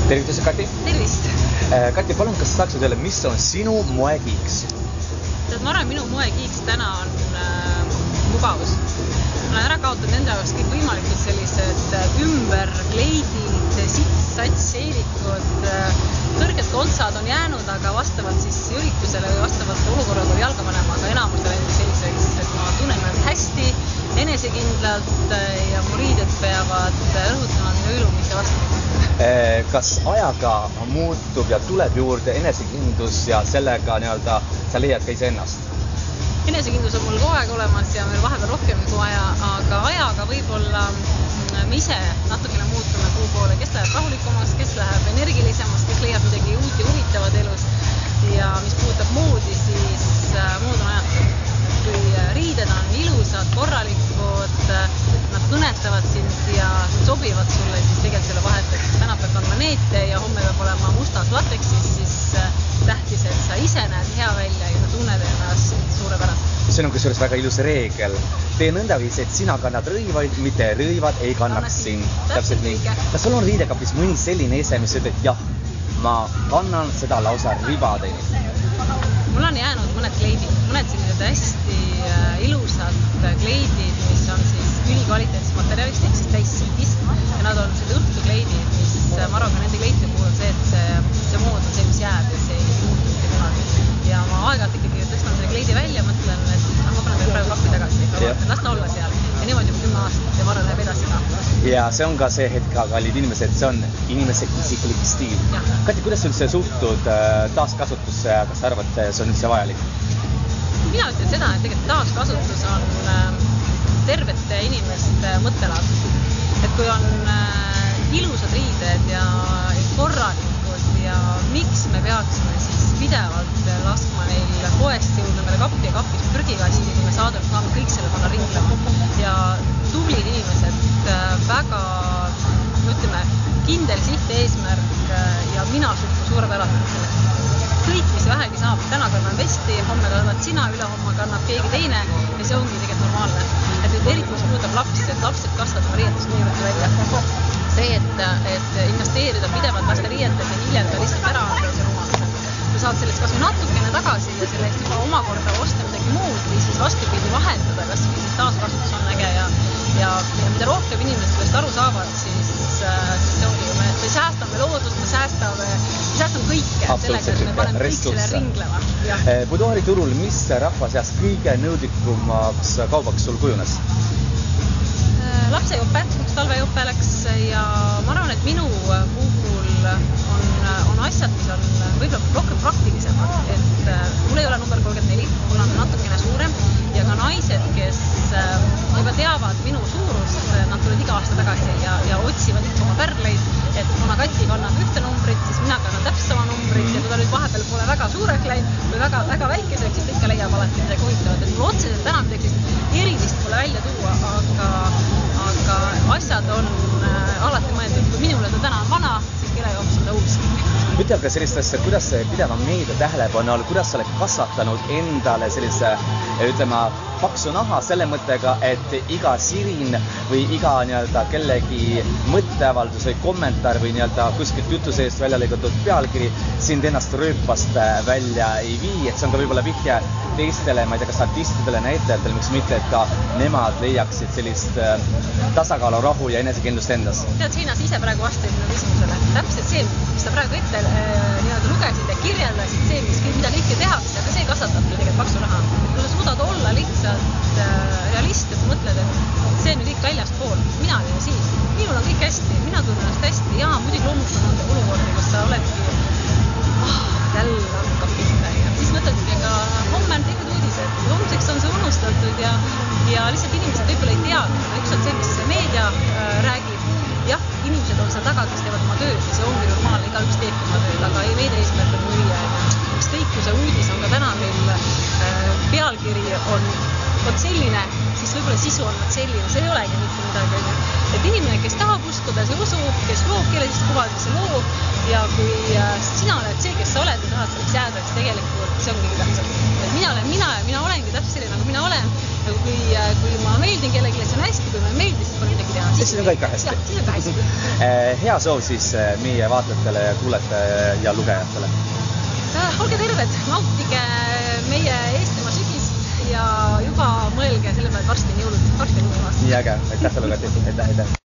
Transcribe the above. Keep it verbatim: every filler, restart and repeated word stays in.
Tervitused, Kati! Tervist! Kati, palun, kas saaksid öelda, mis on sinu moekiiks? Ma arvan, minu moekiiks täna on äh, mugavus. Ma olen ära kaotanud enda jaoks kõik võimalikud sellised ümberkleidid, sits-sats, seelikud, kõrged kontsad on jäänud, aga vastavalt siis üritusele või vastavalt olukorrale või jalga panema, aga enamus on selliseks, et ma tunnen ennast hästi, enesekindlalt ja mu riided peavad rõhutama minu ülumise vastu. Kas ajaga muutub ja tuleb juurde enesekindlus ja sellega nii-öelda sa leiad ka iseennast? Enesekindlus on mul kogu aeg olemas ja meil vahepeal rohkem kui aja, aga ajaga võib-olla me ise natukene muutume kuu poole, kes läheb rahulikumaks, kes läheb energilisemaks, kes leiab midagi uut ja huvitavat elus. Ja mis puudutab moodi, siis mood on ajatud. Kui riided on ilusad, korralikud, nad kõnetavad sind ja sobivad sulle, siis tegelikult selle vahet, et täna peab kandma neete ja homme peab olema mustas lateksis, siis tähtis, et sa ise näed hea välja ja sa tunned ennast suurepärast. See on kusjuures väga ilus reegel. Tee nõndaviisi, et sina kannad rõivaid, mitte rõivad ei kannaks sind. Täpselt nii. Kas sul on riidekapis mõni selline ese, mis ütleb, et jah, ma kannan seda lausa ribadeni? Mul on jäänud mõned kleidid, mõned sellised hästi ilusad kleidid, mis on siis ülikvaliteetses materjalist, ehk siis täissiidist. Ja nad on sellised õhtukleidid, mis ma arvan, ka nende kleidide puhul on see, et see, see mood on see, mis jääb ja see ei muutu mitte kunagi. Ja ma aeg-ajalt ikkagi tõstan selle kleidi välja, mõtlen, et ma panen veel praegu kappi tagasi, et las ta olla seal. Ja niimoodi juba kümme aastat ja ma arvan, läheb edasi ka. Ja see on ka see hetk, kallid inimesed, see on inimese isiklik stiil. Kati, kuidas sa üldse suhtud taaskasutusse, kas sa arvad, et see on üldse vajalik? Mina ütlen seda, et tegelikult taaskasutus on tervete inimeste mõttelaad. Et kui on ilusad riided ja korralikud ja miks me peaksime siis pidevalt laskma neil poest jõudma meile kappi ja kapis prügikasti, kui me saadame, saame kõik selle panna ringlema. Ja tublid inimesed, väga, ütleme, kindel siht eesmärk ja mina suhtu suurepäraselt selleks. Kõik, mis vähegi saab, täna kannan vesti, homme kannad sina, üle homme kannab keegi teine ja see ongi tegelikult normaalne. Et nüüd eriti, mis puudutab lapsi, et lapsed kasvatama riietust niimoodi välja. See, et, et investeerida pidevalt laste riietes ja hiljenda lihtsalt ära anda see rumalus. Kui saad sellest kas või natukene tagasi ja selle eest juba omakorda osta midagi muud või siis vastupidi vahetada, kas või siis taaskasutus on äge ja, ja, ja mida rohkem inimesed sellest aru saavad, siis, siis see ongi ju, me, me säästame loodust, me säästame, me säästame kõike sellega, et me paneme kõik selle ringlema. Buduari turul, mis rahva seas kõige nõudlikumaks kaubaks sul kujunes? Lapsejope, üks talvejope läks ja ma arvan, et minu puhul on, on asjad, mis on võib-olla rohkem praktilisemad, et mul ei ole number kolmkümmend neli, mul on natukene suurem ja ka naised, kes juba teavad minu suurust, nad tulevad iga aasta tagasi ja, ja otsivad ikka oma pärleid, et kuna Kati kannab ühte numbrit, siis mina kannan täpselt sama numbrit ja kui ta nüüd vahepeal pole väga suureks läinud või väga, väga väikeseks, siis ta ikka leiab alati midagi huvitavat, et mul otseselt täna midagi erilist pole välja tuua, aga aga asjad on äh, alati mõeldud, kui minule ta täna on vana, siis kelle jaoks on ta uus. Ütle aga sellist asja, kuidas pideva meedia tähelepanu all, kuidas sa oled kasvatanud endale sellise, ütlema, paksu naha selle mõttega, et iga sirin või iga nii-öelda kellegi mõtteavaldus või kommentaar või nii-öelda kuskilt jutu seest välja lõigatud pealkiri sind ennast rööpast välja ei vii, et see on ka võib-olla vihje teistele, ma ei tea, kas artistidele, näitajatele, miks mitte, et ka nemad leiaksid sellist tasakaalu, rahu ja enesekindlust endas. Tead, Seinas ise praegu vastasid minu küsimusele. Täpselt see, mis sa praegu ette nii-öelda lugesid ja kirjeldasid, see, mis, mida kõike tehakse, aga see kasvatabki tegelikult paksu raha. Kui sa suudad olla lihtsalt realist, et sa mõtled, et see on ju kõik väljast pool. Mina olin siis. Minul on kõik hästi. Mina tunnen ennast hästi. Jaa, muidugi loomulikult on olukordi, kus sa oledki ah, jälle hakkab pihta. Siis mõtledki, aga homme on teinud uudised. Homseks on see unustatud ja, ja lihtsalt inimesed võib-olla ei teadnud. Üks on see, mis meedia äh, räägib. Jah, inimesed on seal taga, kes teevad oma tööd ja see ongi normaalne, iga üks teeb oma tööd, aga ei meedia eesmärk on müüa. Ükskõik, kui see uudis on ka täna meil äh, pealkiri on vot selline, siis võib-olla sisu on vot selline, see ei olegi mitte midagi. Et inimene, kes tahab uskuda, see usub, kes loob keelesist kuvaldis, see loob ja kui äh, sina oled see, kes sa oled ja tahad selleks jääda, siis tegelikult see ongi kõige tähtsam. Et mina olen mina ja mina olengi täpselt selline, nagu mina olen Nagu kui, kui ma meeldin kellelegi, see on hästi, kui ma meeldin, siis pole midagi teha. Siis on ka ikka hästi. Jah, siis on ka hästi. Hea soov siis meie vaatajatele ja kuulete ja lugejatele. Olge terved, nautige meie Eestimaa sügist ja juba mõelge selle peale, et varsti on jõulud, varsti on jõulud. Nii äge, aitäh sulle, Kati, aitäh, aitäh.